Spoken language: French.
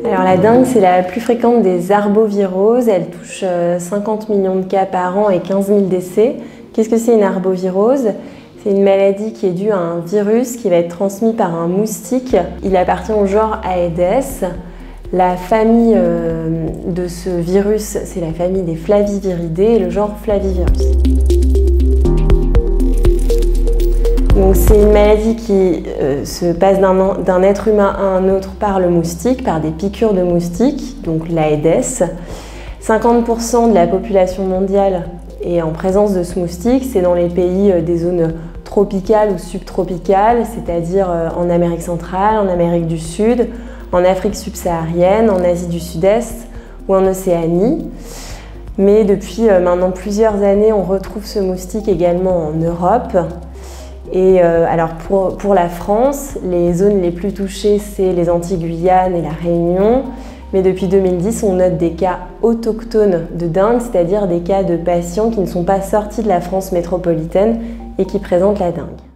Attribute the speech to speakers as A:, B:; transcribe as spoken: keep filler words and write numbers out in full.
A: Alors la dengue, c'est la plus fréquente des arboviroses. Elle touche cinquante millions de cas par an et quinze mille décès. Qu'est-ce que c'est une arbovirose? C'est une maladie qui est due à un virus qui va être transmis par un moustique. Il appartient au genre Aedes. La famille euh, de ce virus, c'est la famille des Flaviviridae et le genre Flavivirus. C'est une maladie qui euh, se passe d'un être humain à un autre par le moustique, par des piqûres de moustiques, donc l'Aedes. cinquante pour cent de la population mondiale est en présence de ce moustique. C'est dans les pays euh, des zones tropicales ou subtropicales, c'est-à-dire euh, en Amérique centrale, en Amérique du Sud, en Afrique subsaharienne, en Asie du Sud-Est ou en Océanie. Mais depuis euh, maintenant plusieurs années, on retrouve ce moustique également en Europe. Et euh, alors pour, pour la France, les zones les plus touchées, c'est les Antilles-Guyane et la Réunion. Mais depuis deux mille dix, on note des cas autochtones de dengue, c'est-à-dire des cas de patients qui ne sont pas sortis de la France métropolitaine et qui présentent la dengue.